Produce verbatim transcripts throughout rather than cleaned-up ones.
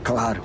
claro.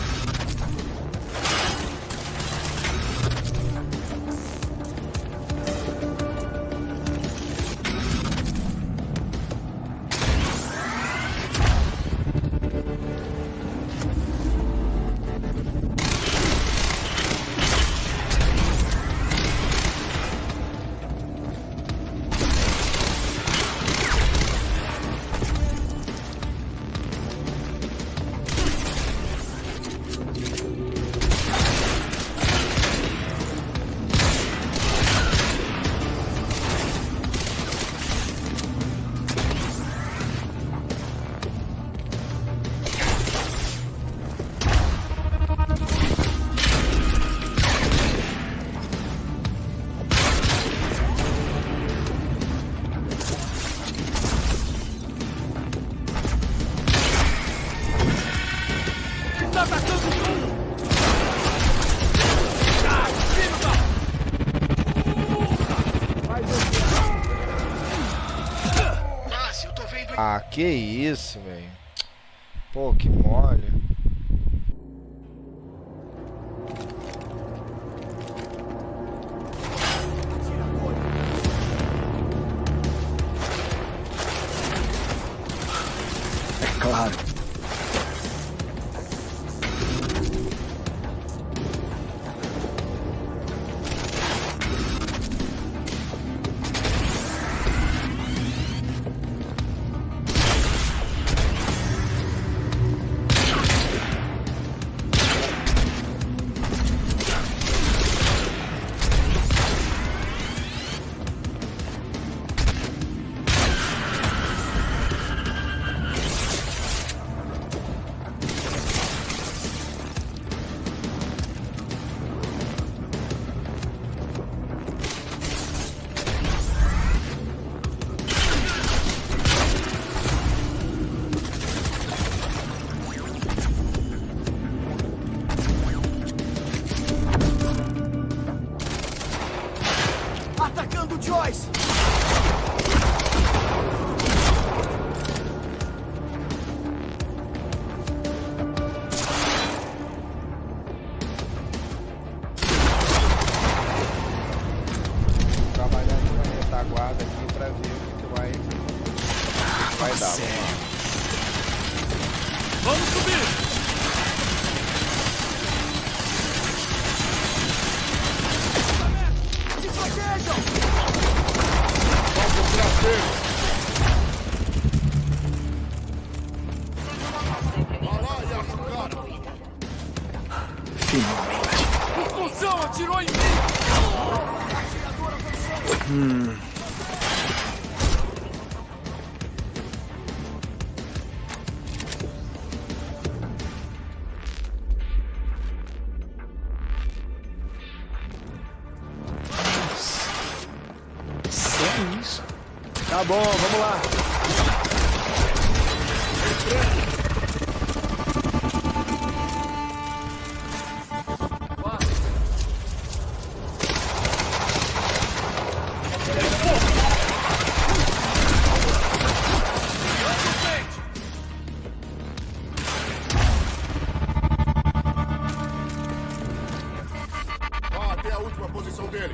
Ah, que isso, velho. Pô, que mole. É claro. Atacando Joyce! Trabalhar aqui na retaguarda aqui pra ver o que vai, o que vai dar. Vamos subir! Finalmente. Expulsão atirou em mim! Hum. Sério isso? Tá bom, vamos lá. Vá até a última posição dele.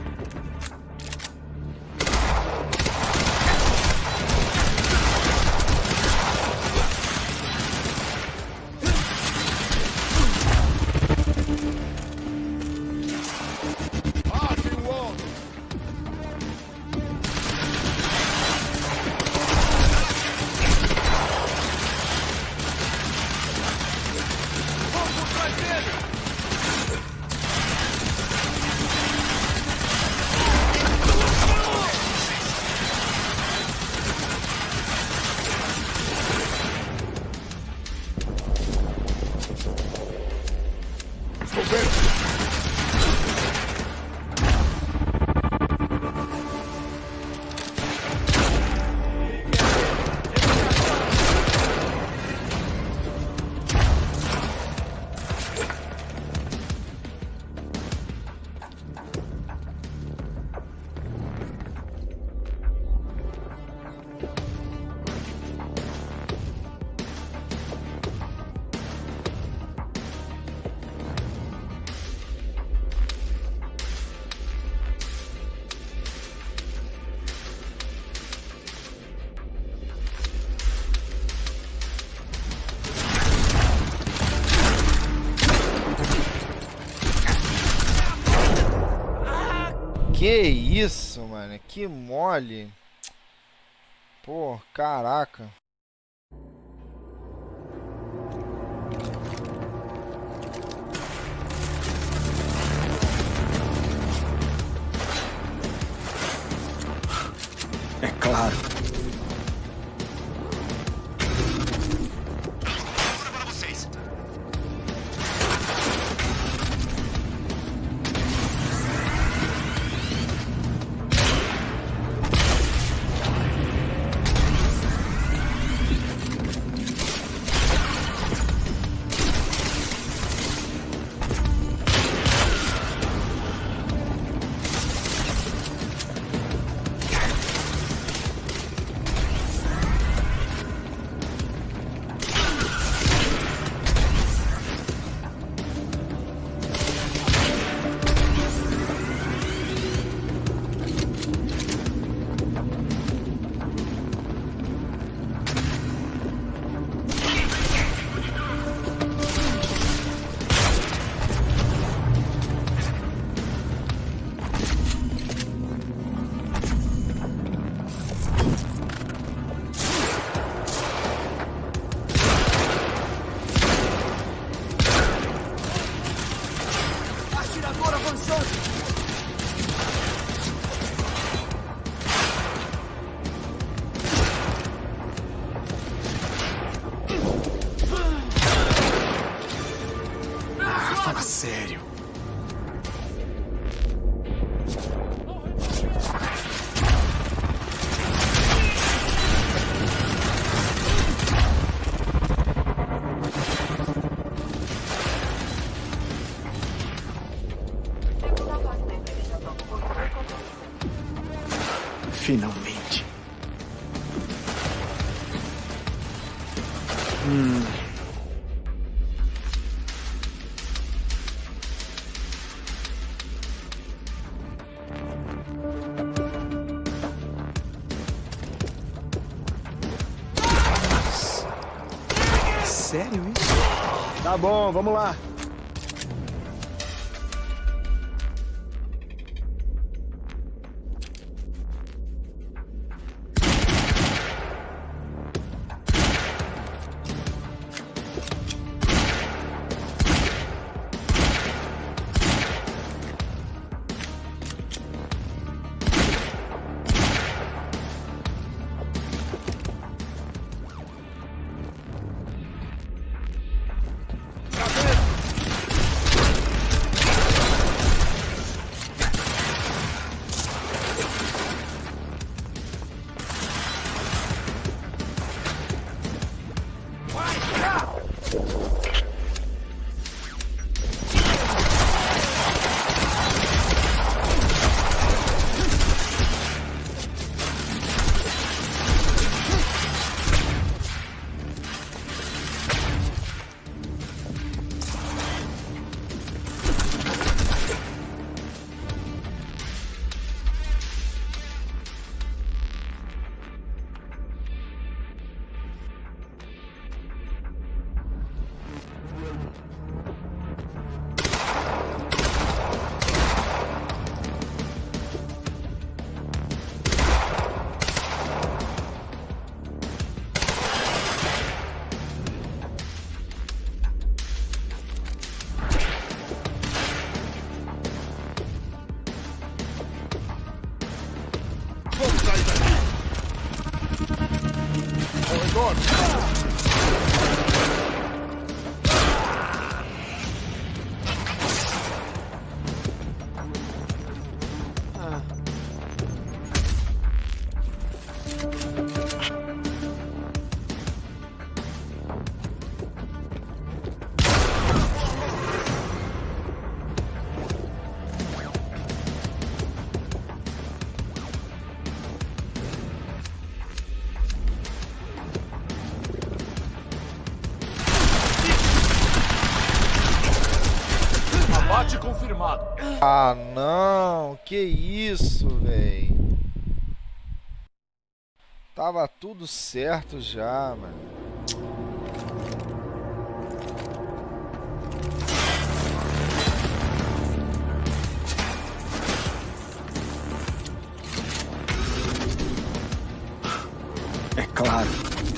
Que isso, mano? Que mole. Pô, caraca. É claro. Para vocês. Fala sério. Finalmente. Hum. Sério isso? Tá bom, vamos lá. Abate confirmado. Ah, não. Que isso, velho. Tava tudo certo já, mano. claro.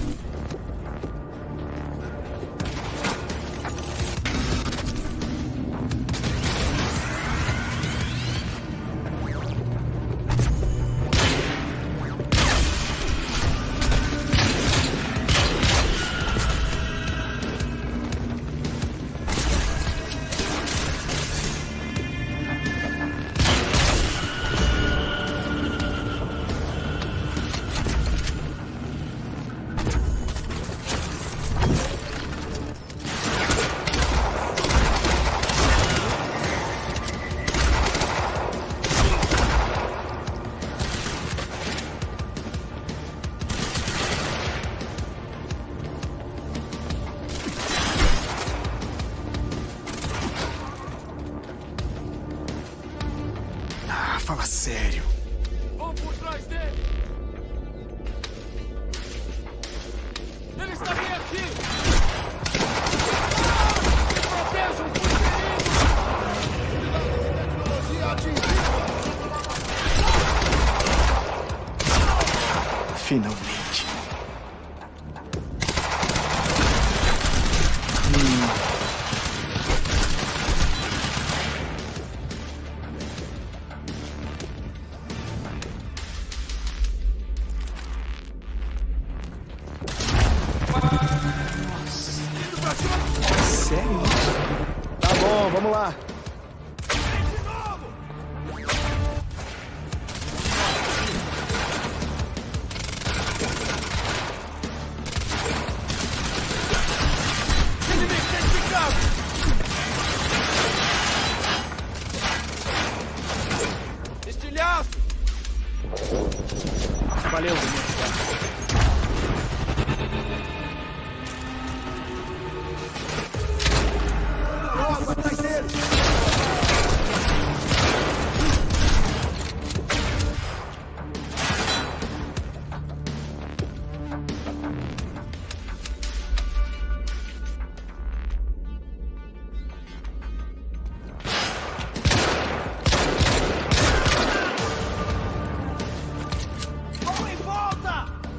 Fala sério. Vamos por trás dele! Ele está bem aqui! Proteja o tecnologia atingida! Finalmente. Sério? Tá bom, vamos lá. Estilhaço! Valeu. Vamos em volta!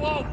o alvo!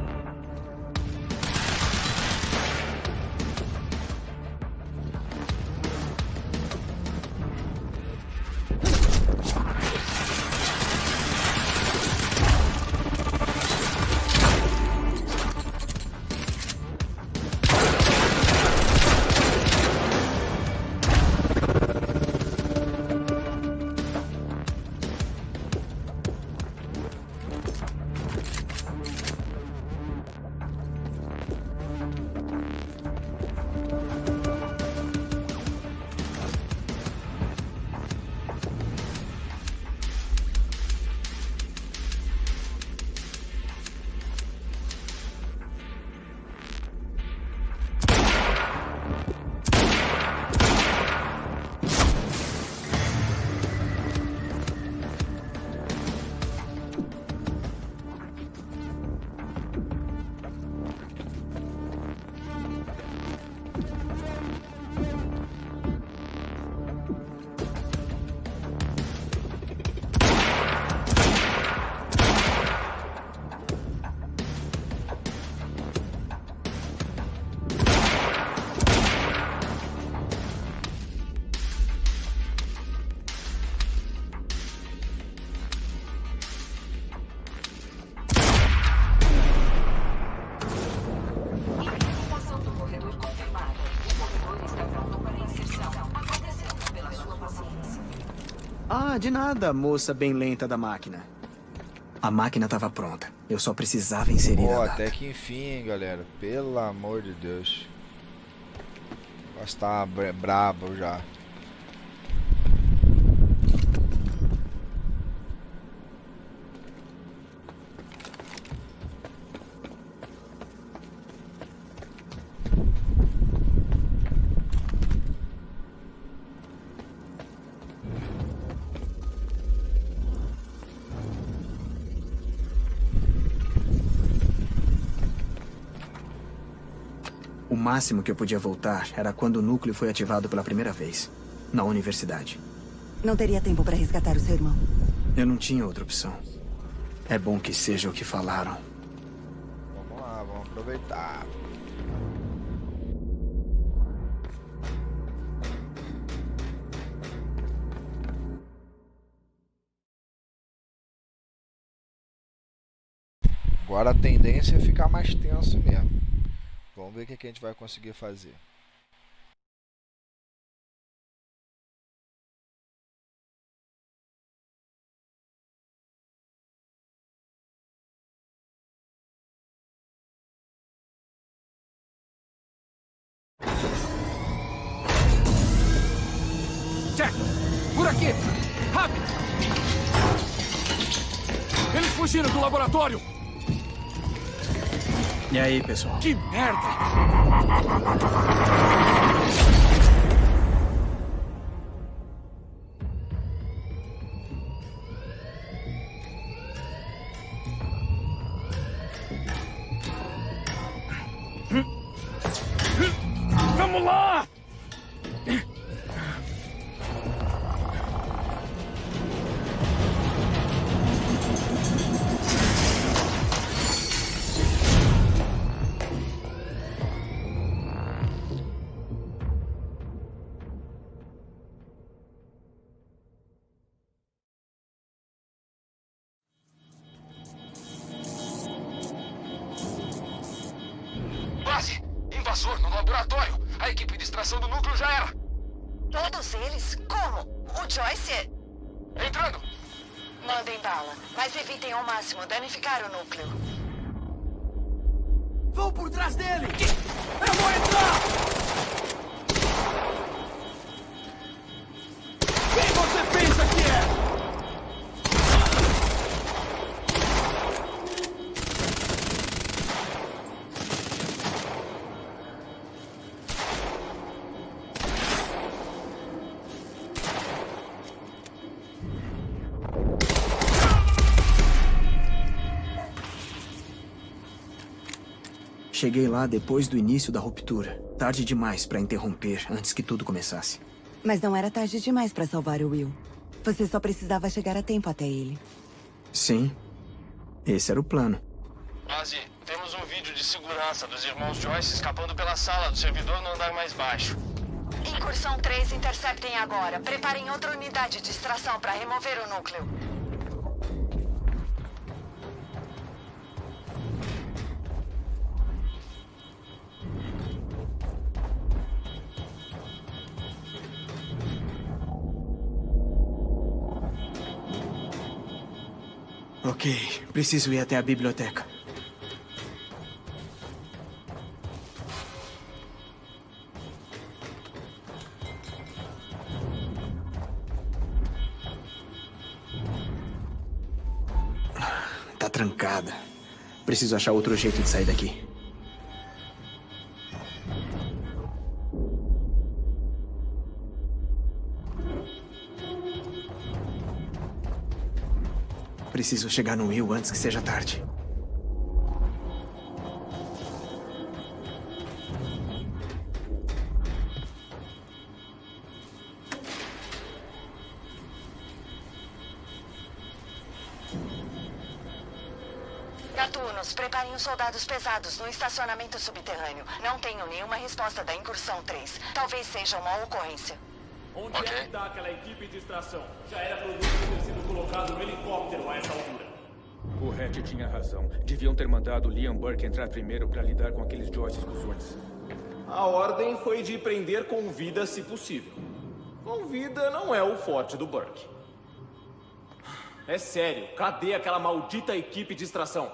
Ah, de nada, moça bem lenta da máquina. A máquina estava pronta. Eu só precisava inserir Pô, a data. até que enfim, hein, galera. Pelo amor de Deus. Posso estar brabo já. O máximo que eu podia voltar era quando o núcleo foi ativado pela primeira vez, na universidade. Não teria tempo para resgatar o seu irmão. Eu não tinha outra opção. É bom que seja o que falaram. Vamos lá, vamos aproveitar. Agora a tendência é ficar mais tenso mesmo. Vamos ver o que, que a gente vai conseguir fazer. Jack! Por aqui! Rápido! Eles fugiram do laboratório! E aí, pessoal? Que merda! Vamos lá! Base! Invasor no laboratório! A equipe de extração do núcleo já era! Todos eles? Como? O Joyce é... Entrando! Mandem bala, mas evitem ao máximo danificar o núcleo. Vão por trás dele! Eu vou entrar! Quem você pensa que é? Cheguei lá depois do início da ruptura. Tarde demais para interromper antes que tudo começasse. Mas não era tarde demais para salvar o Will. Você só precisava chegar a tempo até ele. Sim. Esse era o plano. Base, Temos um vídeo de segurança dos irmãos Joyce escapando pela sala do servidor no andar mais baixo. Incursão três, interceptem agora. Preparem outra unidade de extração para remover o núcleo. Ok, preciso ir até a biblioteca. Tá trancada. Preciso achar outro jeito de sair daqui. Preciso chegar no Will antes que seja tarde. Gatunos, preparem os soldados pesados no estacionamento subterrâneo. Não tenho nenhuma resposta da Incursão três. Talvez seja uma ocorrência. Onde Ok. é que tá aquela equipe de extração? Já era produto ter sido colocado no helicóptero a essa altura. O Hatch tinha razão. Deviam ter mandado Liam Burke entrar primeiro para lidar com aqueles Joyce cuzões. A ordem foi de prender com vida se possível. Com vida não é o forte do Burke. É sério, cadê aquela maldita equipe de extração?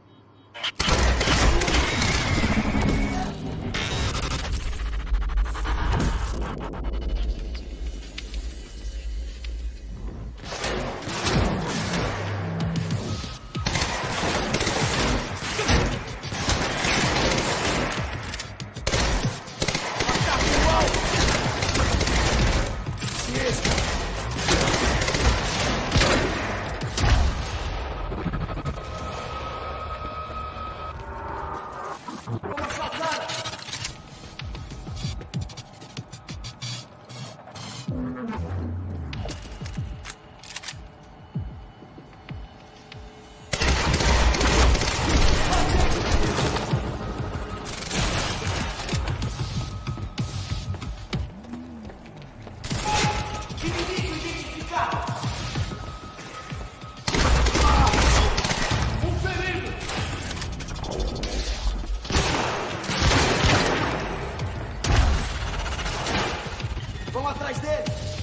Vamos atrás dele!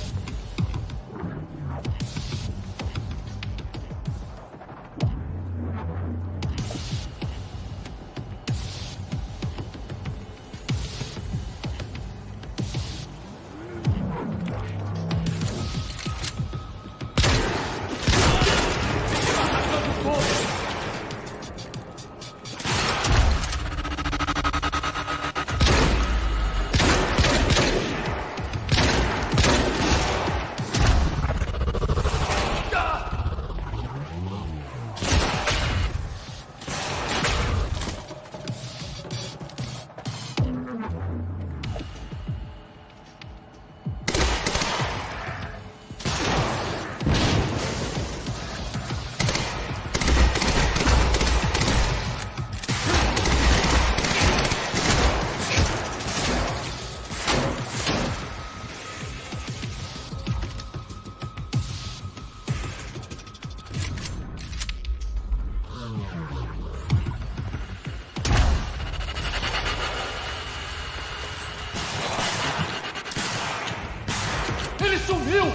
Ele sumiu!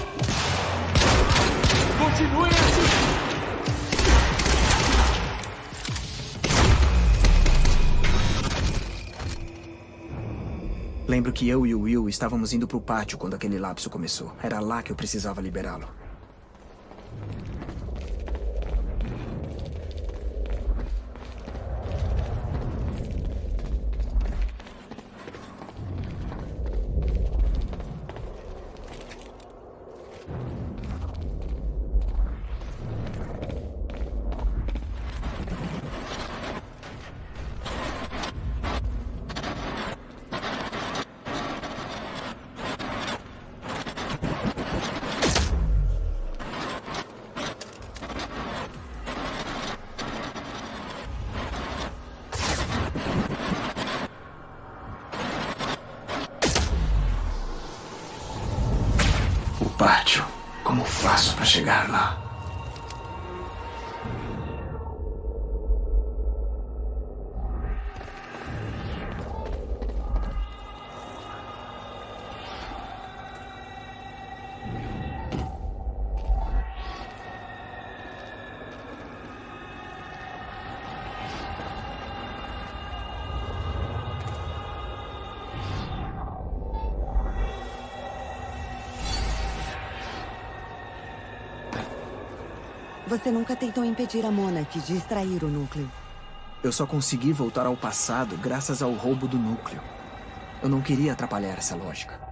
Continue assim! Lembro que eu e o Will estávamos indo pro pátio quando aquele lapso começou. Era lá que eu precisava liberá-lo. Como faço para chegar lá? Você nunca tentou impedir a Monarch de extrair o núcleo. Eu só consegui voltar ao passado graças ao roubo do núcleo. Eu não queria atrapalhar essa lógica.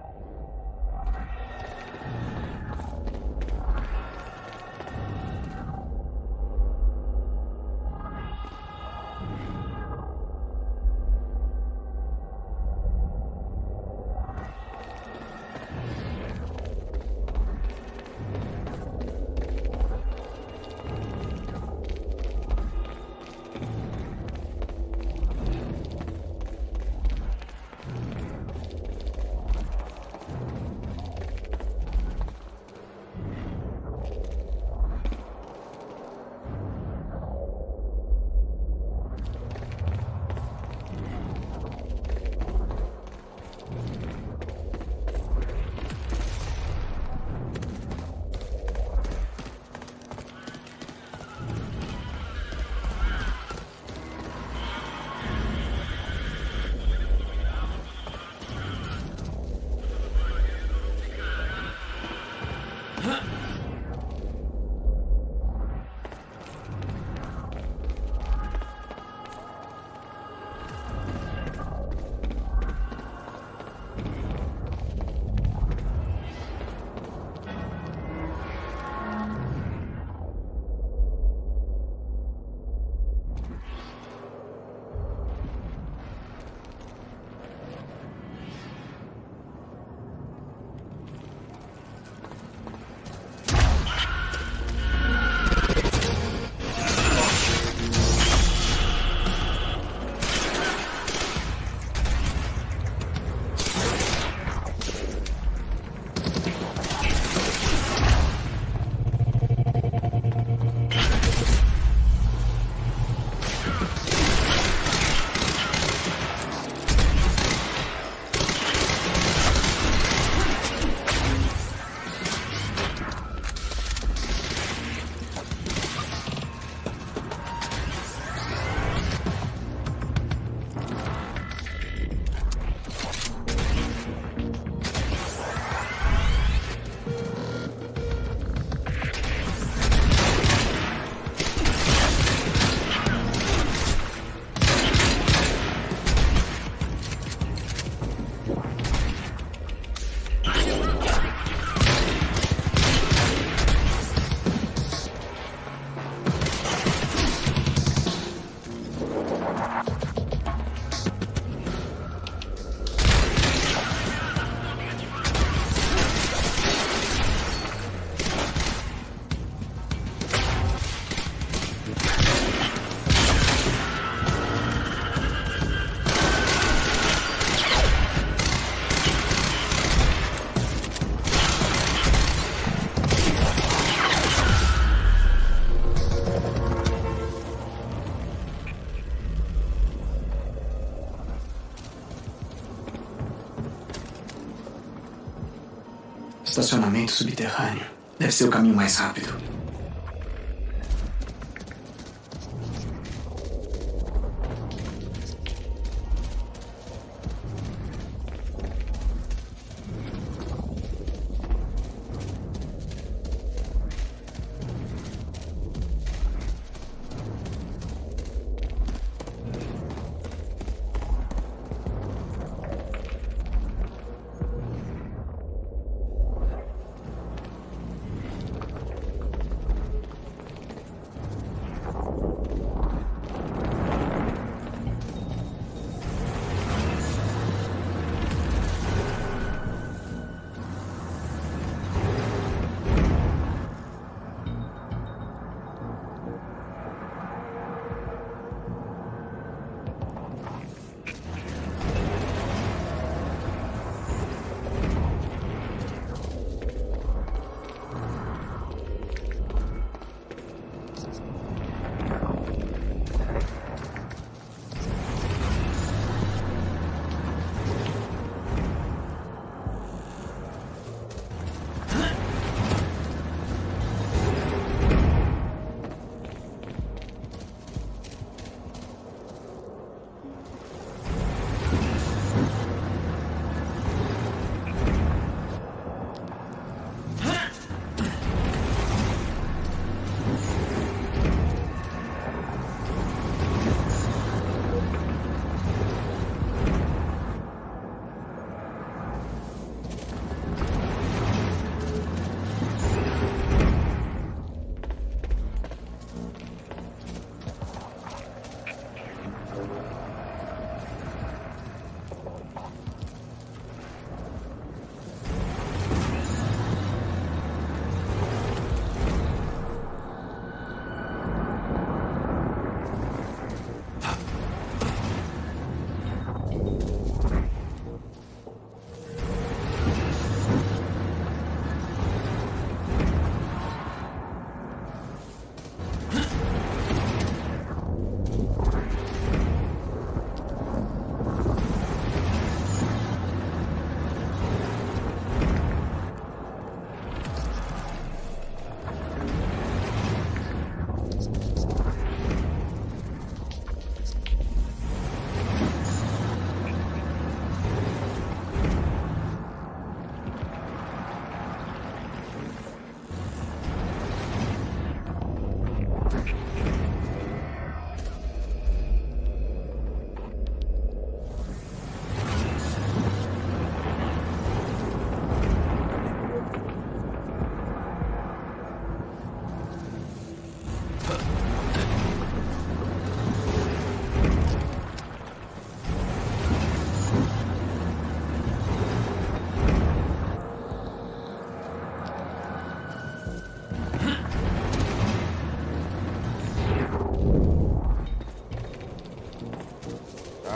Estacionamento subterrâneo. Deve ser o caminho mais rápido.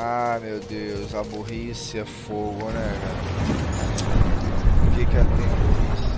Ah, meu Deus, a burrice é fogo, né, cara? O que que é tem burrice?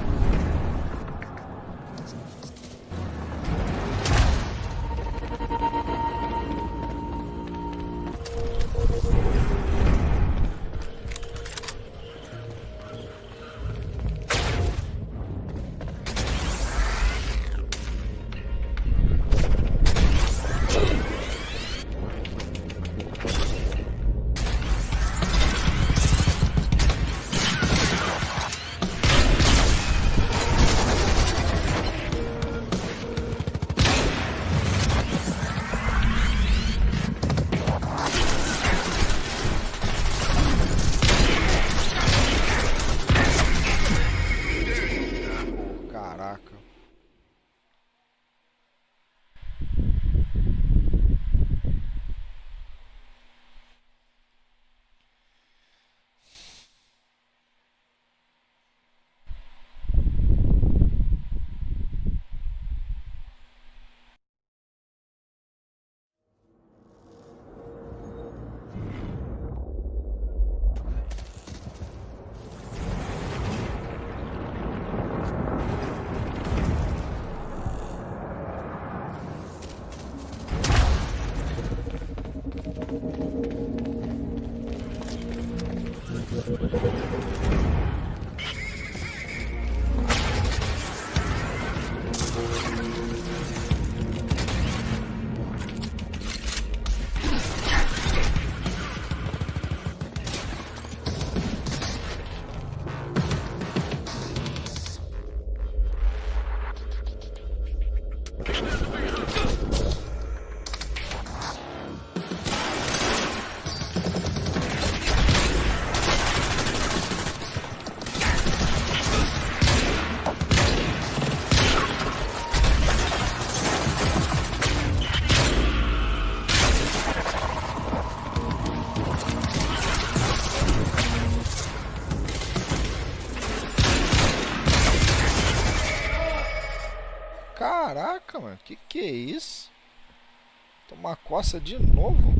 Caraca, mano, que que é isso? Tomar coça de novo?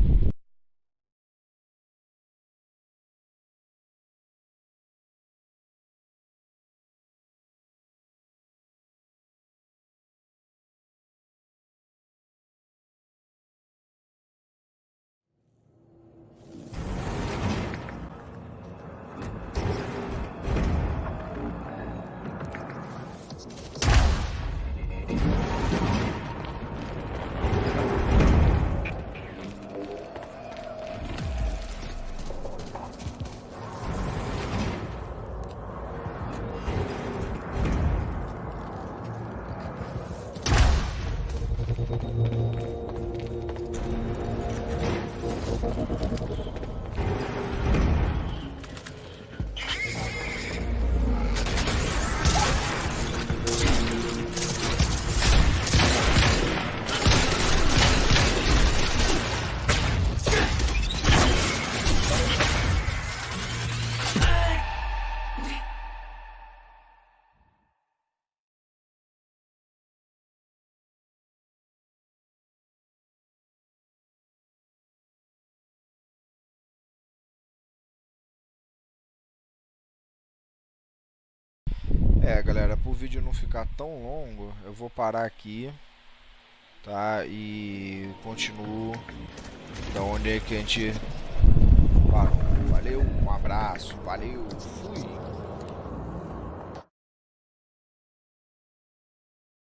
É, galera, para o vídeo não ficar tão longo, eu vou parar aqui, tá? E continuo da onde é que a gente parou. Valeu, um abraço, valeu, fui!